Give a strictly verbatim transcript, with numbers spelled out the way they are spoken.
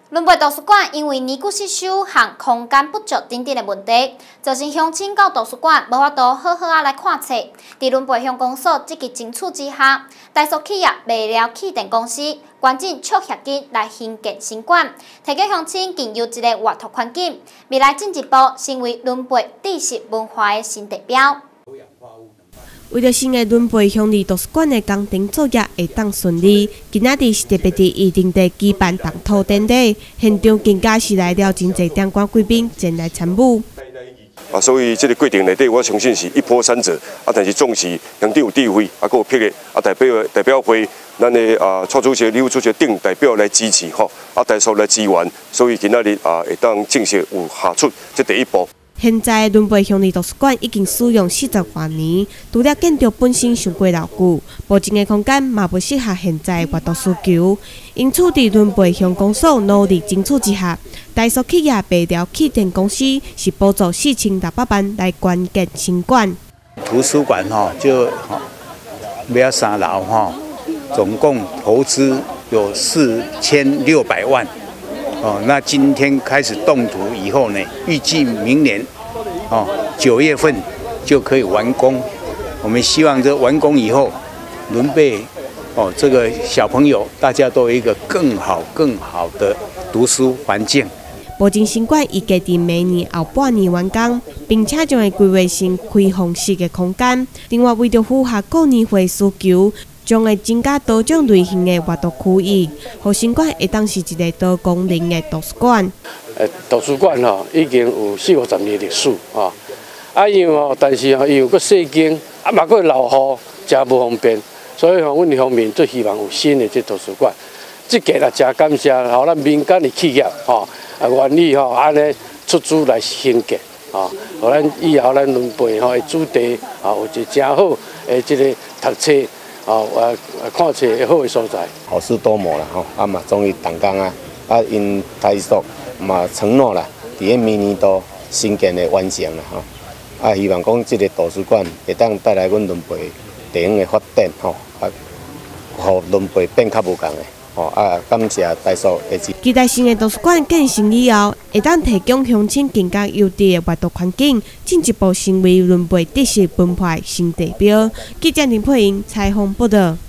伦培图书馆因为年久失修和空间不足等等的问题，造成乡亲到图书馆无法度好好啊来看册。在伦培乡公所积极争取之下，大数企业卖了启电公司，捐进促协金来兴建新馆，提供乡亲更优质的阅读环境。未来进一步成为伦培知识文化的新地标。 为了新的伦培乡里图书馆的工程作业会当顺利，今仔日是特别伫预定地举办动土典礼，现场更加是来了真侪相关贵宾前来参与。 啊，所以这个过程内底，我相信是一波三折。啊，但是总是乡长有智慧，啊，佮有魄力，啊，代表代表会，咱的啊，蔡主席、李副主席等代表来支持吼，啊，大数来支援，所以今仔日啊，会当正式有下出这第一步。 现在伦培乡里图书馆已经使用四十多年，除了建筑本身上过老旧，目前的空间嘛不适合现在的阅读需求，因此伫伦培乡公所努力争取之下，大数企业北寮启电公司是补助四千六百万来捐建新馆。 图书馆哈就哈不要三楼哈，总共投资有四千六百万。 哦，那今天开始动土以后呢，预计明年哦九月份就可以完工。我们希望这完工以后，伦培哦这个小朋友大家都有一个更好更好的读书环境。 目前新馆预计伫明年后半年完工，并且将会规划成开放式的空间。另外，为着符合过年会需求。 将会增加多种类型的阅读区域，互新馆会当是一个多功能的图书馆。 诶，图书馆吼已经有四五十年历史啊，啊因为吼，但是吼伊有个细间，啊嘛个老户，真无方便，所以吼，阮方面最希望有新的这图书馆。这个也真感谢，互咱民间的企业吼，啊愿意吼安尼出资来兴建，啊，互咱以后咱伦培吼的主题啊有一真好诶，这个读册。 哦，啊，看册会好的所在， 好事多磨啦吼，啊嘛终于动工啊，啊因台塑嘛承诺啦，伫个明年度新建的完成啦吼，啊希望讲这个图书馆会当带来阮伦培地方的发展吼，啊，互伦培变较无共的。 哦啊，感谢大叔的支持。 期待新的图书馆建成以后，会当提供乡亲更加优质的阅读环境，进一步成为伦培知识文化新地标。记者林佩莹采访报道。